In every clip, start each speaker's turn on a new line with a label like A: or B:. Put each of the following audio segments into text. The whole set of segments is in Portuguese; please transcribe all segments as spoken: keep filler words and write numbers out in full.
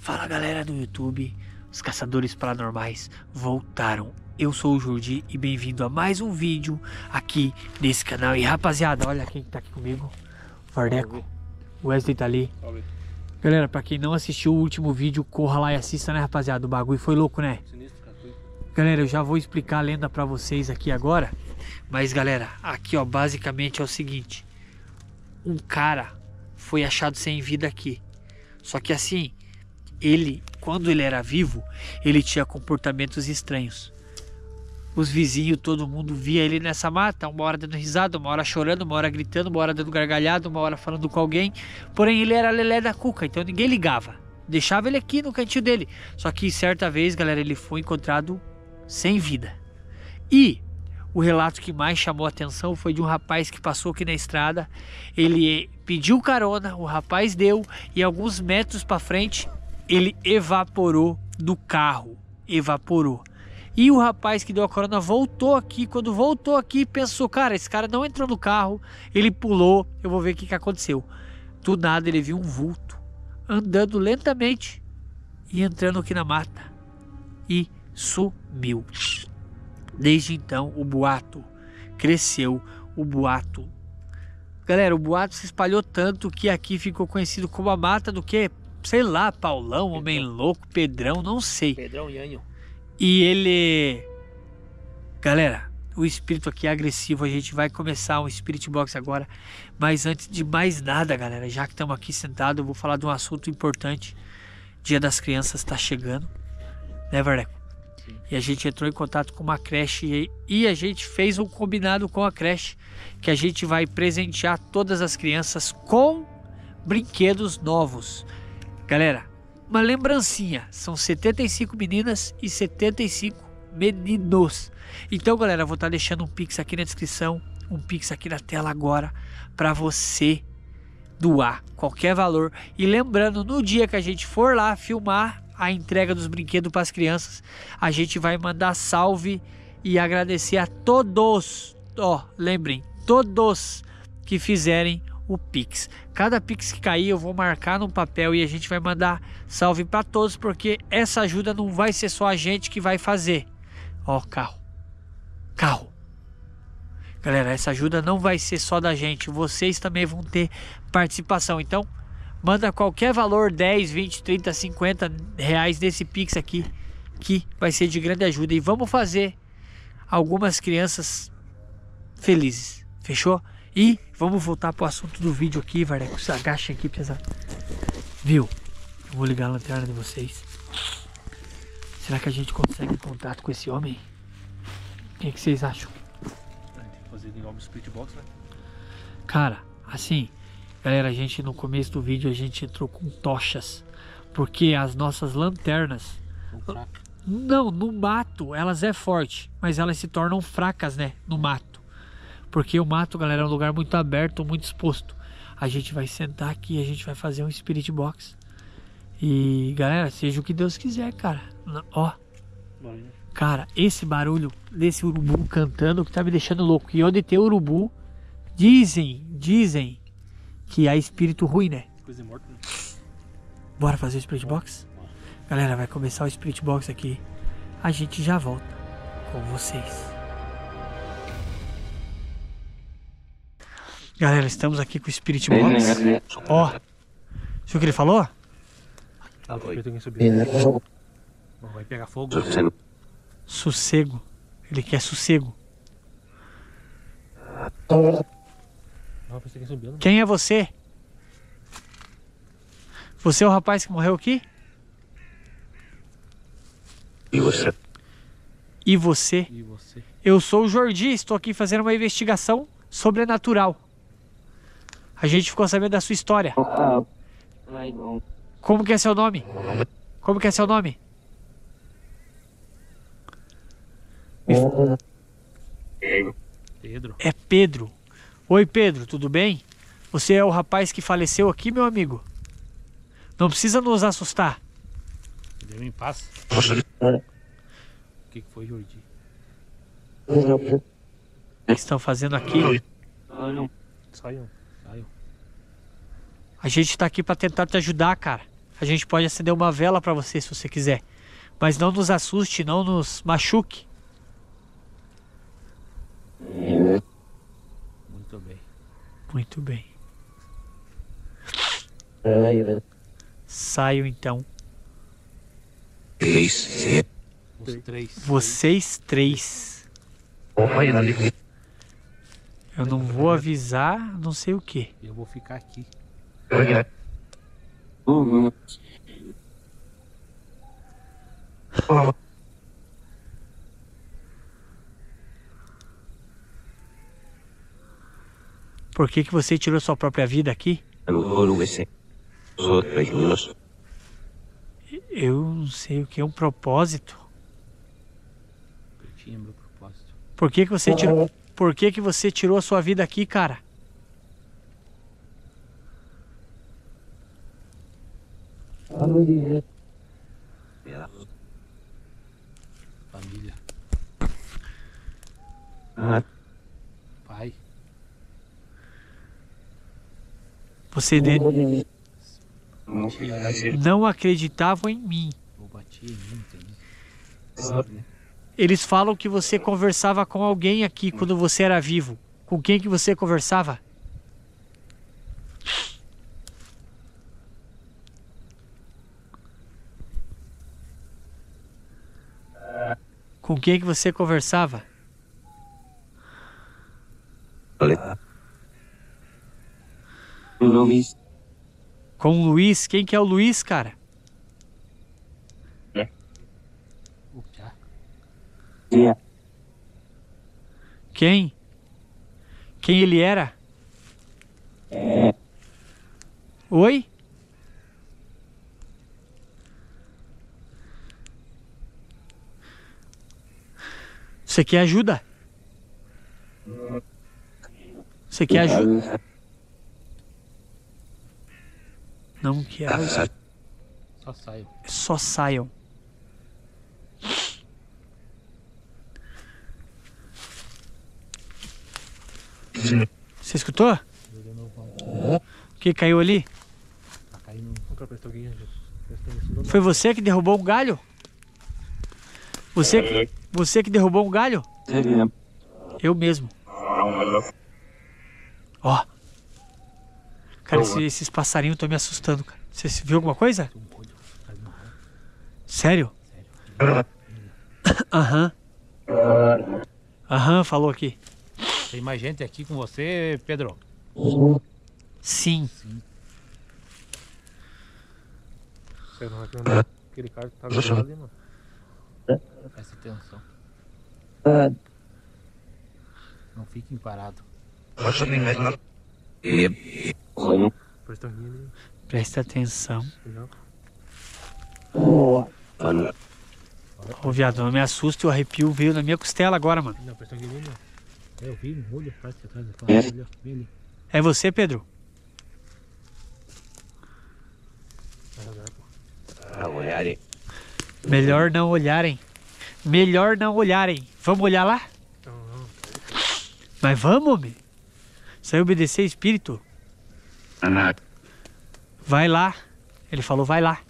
A: Fala galera do YouTube, os caçadores paranormais voltaram. Eu sou o Jordi e bem-vindo a mais um vídeo aqui nesse canal. E rapaziada, olha quem tá aqui comigo, o Vardeco, o Wesley tá ali. Salve. Galera, pra quem não assistiu o último vídeo, corra lá e assista, né rapaziada, o bagulho foi louco, né? Sinistro, cara. Galera, eu já vou explicar a lenda pra vocês aqui agora. Mas galera, aqui ó, basicamente é o seguinte. Um cara foi achado sem vida aqui. Só que assim, ele, quando ele era vivo, ele tinha comportamentos estranhos. Os vizinhos, todo mundo via ele nessa mata, uma hora dando risada, uma hora chorando, uma hora gritando, uma hora dando gargalhada, uma hora falando com alguém. Porém, ele era lelé da cuca, então ninguém ligava. Deixava ele aqui no cantinho dele. Só que certa vez, galera, ele foi encontrado sem vida. E o relato que mais chamou a atenção foi de um rapaz que passou aqui na estrada. Ele pediu carona, o rapaz deu e alguns metros para frente ele evaporou do carro, evaporou. E o rapaz que deu a carona voltou aqui, quando voltou aqui pensou, cara, esse cara não entrou no carro, ele pulou, eu vou ver o que, que aconteceu. Do nada ele viu um vulto andando lentamente e entrando aqui na mata e sumiu. Desde então o boato cresceu, o boato, galera, o boato se espalhou tanto que aqui ficou conhecido como a mata do que, sei lá, Paulão, Pedrão. Homem louco, Pedrão, não sei. Pedrão e Anho. E ele, galera, o espírito aqui é agressivo, a gente vai começar um Spirit Box agora, mas antes de mais nada, galera, já que estamos aqui sentados, eu vou falar de um assunto importante. Dia das Crianças está chegando, né, Vardeco? E a gente entrou em contato com uma creche e a gente fez um combinado com a creche que a gente vai presentear todas as crianças com brinquedos novos. Galera, uma lembrancinha, são setenta e cinco meninas e setenta e cinco meninos. Então, galera, eu vou estar deixando um Pix aqui na descrição, um Pix aqui na tela agora para você doar qualquer valor. E lembrando, no dia que a gente for lá filmar a entrega dos brinquedos para as crianças, a gente vai mandar salve e agradecer a todos, ó, lembrem, todos que fizerem o Pix. Cada Pix que cair eu vou marcar no papel e a gente vai mandar salve para todos, porque essa ajuda não vai ser só a gente que vai fazer. Ó, carro, carro. Galera, essa ajuda não vai ser só da gente, vocês também vão ter participação, então manda qualquer valor, dez, vinte, trinta, cinquenta reais desse Pix aqui, que vai ser de grande ajuda. E vamos fazer algumas crianças felizes, fechou? E vamos voltar para o assunto do vídeo aqui, Vardeco. Se agachem aqui, pesado. Viu? Eu vou ligar a lanterna de vocês. Será que a gente consegue contato com esse homem? O que, que vocês acham?
B: Tem que fazer igual no Spirit Box, né?
A: Cara, assim... Galera, a gente no começo do vídeo a gente entrou com tochas, porque as nossas lanternas, não, no mato elas é forte, mas elas se tornam fracas, né, no mato, porque o mato, galera, é um lugar muito aberto, muito exposto. A gente vai sentar aqui e a gente vai fazer um Spirit Box e, galera, seja o que Deus quiser, cara. Ó, cara, esse barulho desse urubu cantando que tá me deixando louco. E onde tem urubu, dizem, dizem que há espírito ruim, né?
B: Coisa morta, né?
A: Bora fazer o Spirit Box? Galera, vai começar o Spirit Box aqui. A gente já volta com vocês. Galera, estamos aqui com o Spirit Box. Ó, viu o que ele falou?
B: Vai pegar fogo.
A: Sossego. Ele quer sossego. Quem é você? Você é o rapaz que morreu aqui?
B: E você?
A: E você?
B: E você?
A: Eu sou o Jordi, estou aqui fazendo uma investigação sobrenatural. A gente ficou sabendo da sua história. Como que é seu nome? Como que é seu nome?
B: Pedro.
A: É Pedro. Oi Pedro, tudo bem? Você é o rapaz que faleceu aqui, meu amigo? Não precisa nos assustar.
B: Deu em paz. O que, que foi, Jordi?
A: O que estão fazendo aqui?
B: Saiam, saiam.
A: A gente tá aqui pra tentar te ajudar, cara. A gente pode acender uma vela pra você se você quiser. Mas não nos assuste, não nos machuque.
B: Muito bem.
A: Muito bem. Saio então.
B: Os três.
A: Vocês três. Eu não vou avisar, não sei o que.
B: Eu vou ficar aqui.
A: Por que que você tirou sua própria vida aqui? Eu não sei o que é um propósito.
B: Eu tinha meu propósito.
A: Por que que você tirou? Por que que você tirou a sua vida aqui, cara?
B: Família. Pai.
A: Você de-
B: Batia,
A: não acreditava em mim.
B: eu batia em mim, entendeu?
A: Eles falam que você conversava com alguém aqui quando você era vivo. Com quem que você conversava? Com quem que você conversava? Com o Luiz. Quem que é o Luiz, cara?
B: O já.
A: Quem? Quem ele era? Oi? Você quer ajuda? Você quer ajuda? Não quer ajuda.
B: Só saio.
A: Só saiam. Você escutou? O que caiu ali?
B: Tá caindo.
A: Foi você que derrubou um galho? Você que, você que derrubou um galho? Eu mesmo. Ó. Cara, esse- esses passarinhos estão me assustando, cara. Você se viu alguma coisa?
B: Um olho atrás do rabo.
A: Sério?
B: Sério.
A: Aham. Aham, falou aqui.
B: Tem mais gente aqui com você, Pedro?
A: Sim.
C: Aquele cara que tá do lado ali, mano.
B: Presta atenção. Não fiquem parados.
C: Presta ali.
A: Presta atenção.
C: Já.
A: Ô, viado, não me assusta, o arrepio veio na minha costela agora, mano.
C: Não, presta ali, mano.
B: Eu vi um olho atrás de atrás daquela olho. Vem ali.
A: É você, Pedro? Melhor não olharem. Melhor não olharem. Vamos olhar lá?
C: Não, não.
A: Mas vamos, homem. Isso aí é obedecer espírito. Vai lá. Ele falou, vai lá.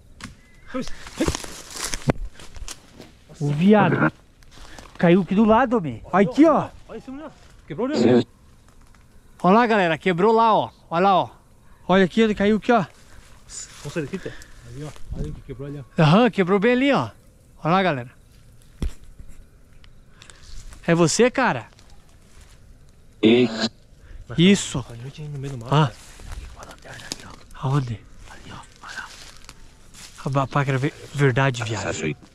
A: O viado. Caiu aqui do lado, homem. Olha aqui, ó.
C: Olha esse mulher. Quebrou ali.
A: Olha lá, galera. Quebrou lá, ó. Olha lá, ó. Olha aqui, ele caiu aqui, ó.
C: Vamos sair daqui, Té.
B: Ali, ó. Olha o que quebrou ali, ó.
A: Aham, quebrou bem ali, ó. Olha lá, galera. É você, cara? Isso.
C: A noite no meio do mato.
A: Ah. Aonde?
B: Ali, ó. Olha.
A: A bapaca era ver- verdade, viado.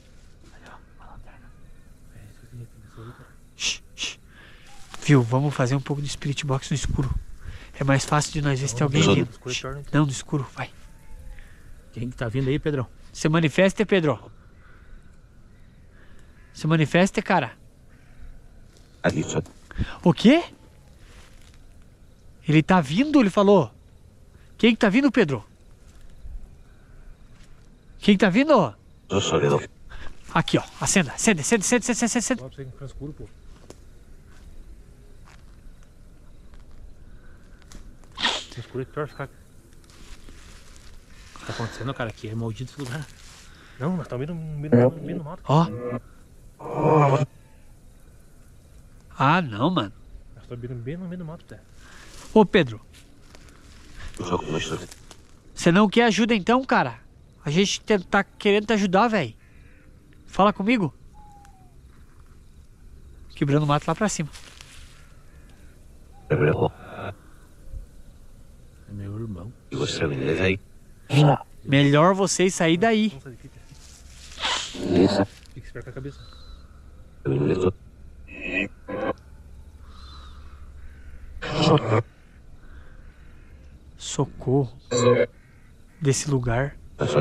A: Shh, shh. Viu? Vamos fazer um pouco de spirit box no escuro. É mais fácil de nós ver se tem alguém vindo. Shh. Não, no escuro, vai.
B: Quem que tá vindo aí, Pedrão?
A: Se manifeste, Pedro. Se manifeste, cara. O quê? Ele tá vindo, ele falou. Quem que tá vindo, Pedro? Quem que tá vindo? Aqui, ó. Acenda, acende, acende, acende, acende, acende, acende.
C: Fala pra você que fica escuro, pô. No escuro é que torce, cara.
B: tá acontecendo, cara? Aqui é maldito esse lugar.
C: Não, nós estamos no meio do, no meio do mato.
A: Ó. Ah, não, mano.
C: Nós estamos bem no meio do mato, Pé.
A: Ô, Pedro. Você não quer ajuda então, cara? A gente te- tá querendo te ajudar, velho. Fala comigo. Quebrando o mato lá pra cima.
B: É meu irmão.
A: Melhor vocês sair daí.
C: Vamos sair daqui, Pé. Fica esperto com a cabeça.
A: Socorro. Desse lugar.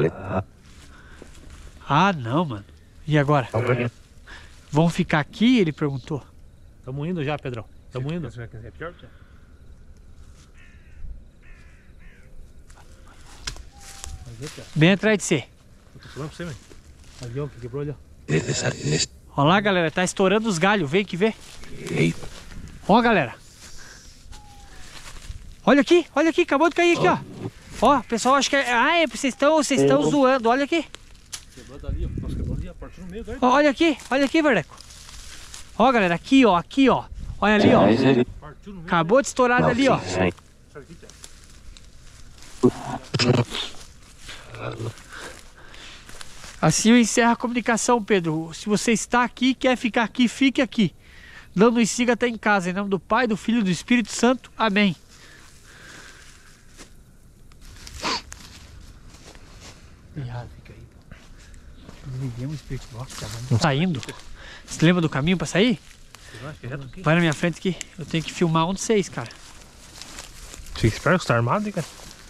A: Ah, não, mano. E agora? Vão ficar aqui? Ele perguntou.
B: Tamo indo já, Pedrão. Tamo indo.
C: Você vai querer pior, Pé? Vai ver, Pé.
A: Bem atrás de você.
C: Eu tô falando pra você, velho. Ali, ó, que quebrou ali, ó.
A: Olha lá, galera. Tá estourando os galhos. Vem que vê. Ó, galera. Olha aqui. Olha aqui. Acabou de cair aqui, ó. Ó, pessoal, acho que é... Ah, é, vocês estão vocês estão zoando. Olha aqui.
C: Quebrou dali, ó. Nossa, quebrou ali, ó. Partiu no meio, cara.
A: Ó, olha aqui. Olha aqui, Verdeco. Ó, galera. Aqui, ó. Aqui, ó. Olha ali, ó.
C: Partiu no meio.
A: Acabou de estourar dali, ó.
C: Sai daqui, Pé.
A: Assim eu encerro a comunicação, Pedro. Se você está aqui, quer ficar aqui, fique aqui. Não nos siga até em casa. Em nome do Pai, do Filho e do Espírito Santo. Amém. Errado, fica aí. Desliguemos o Spirit Box, tá bom? Saindo. Você lembra do caminho pra sair?
C: Você acha que é reto aqui?
A: Vai na minha frente que eu tenho que filmar um de vocês, cara.
C: Fica esperto, você tá armado, hein, cara?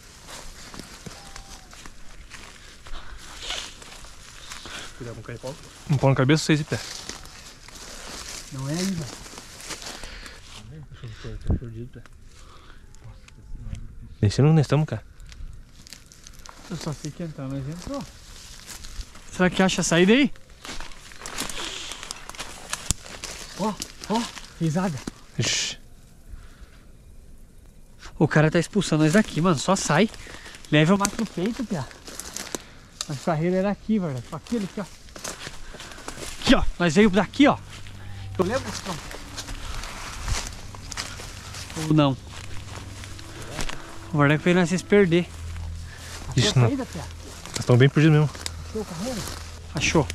C: Cuidado com o caipau. Um pau na cabeça, seis e pé.
A: Não é aí, velho.
C: Deixa eu tô perdido, pé. Descendo onde nós estamos, cara.
A: Eu só sei que entrar, mas entrou. Será que acha a saída aí? Ó, ó, risada.
C: Ixi.
A: O cara tá expulsando nós daqui, mano. Só sai. Leve o mato no peito, piá. A carreira era aqui, velho. Aqui, aqui, ó. Aqui, ó. Nós veio daqui, ó. Eu lembro desse tronco. Ou não. O Vardeco fez nós se perder. Achou
C: Isso
A: a
C: não.
A: saída, piá?
C: Nós estamos bem perdidos mesmo.
A: Achou a carreira? Achou.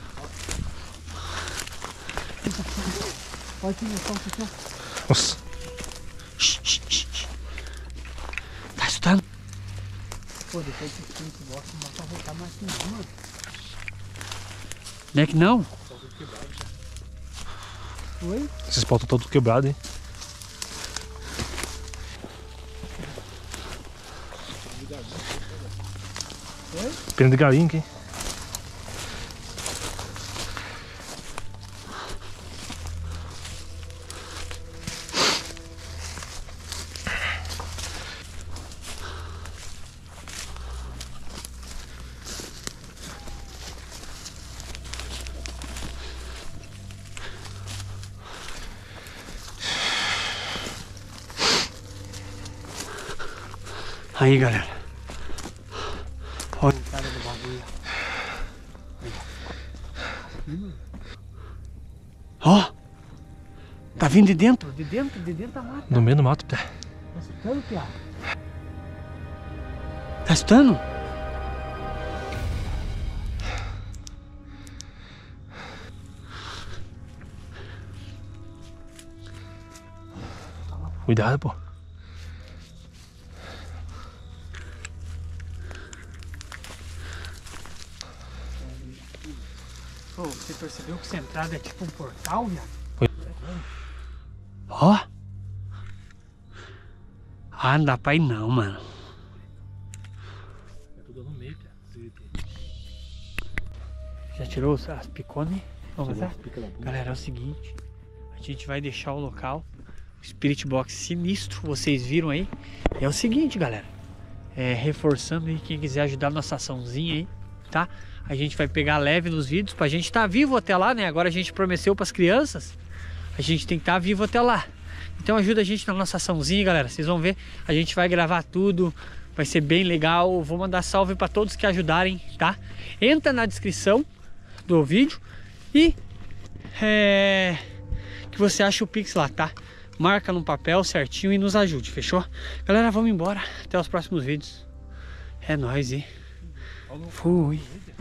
A: Olha aqui, meu tronco aqui, ó.
C: Nossa.
A: Shh, shh, shh, shh. Tá escutando? Pô, depois que o gente gosta, não dá pra voltar mais aqui em cima. Não é que não? Oi?
C: Esses pau estão todos quebrados, hein?
A: Oi?
C: Pena de galinha aqui.
A: Aí, galera. Olha o cara do bagulho. Ó. Tá vindo de dentro? De dentro? De dentro da mata.
C: No meio do mato, pé.
A: Tá escutando, piá? Tá escutando?
C: Cuidado, pô.
A: Pô, você percebeu que essa entrada é tipo um portal, viado?
C: Foi.
A: Ó. Ah, não dá pra ir não, mano.
C: É tudo no meio, pé.
A: Já tirou as as picones? Vamos lá? Galera, é o seguinte. A gente vai deixar o local. O Spirit Box sinistro, vocês viram aí. E é o seguinte, galera. É, reforçando aí, quem quiser ajudar a nossa açãozinha aí, tá? A gente vai pegar leve nos vídeos pra gente estar tá vivo até lá, né? Agora a gente prometeu pras crianças. A gente tem que estar tá vivo até lá. Então ajuda a gente na nossa açãozinha, galera. Vocês vão ver, a gente vai gravar tudo. Vai ser bem legal. Vou mandar salve para todos que ajudarem, tá? Entra na descrição do vídeo e é, que você acha o Pix lá, tá? Marca no papel certinho e nos ajude, fechou? Galera, vamos embora. Até os próximos vídeos. É nóis e fui.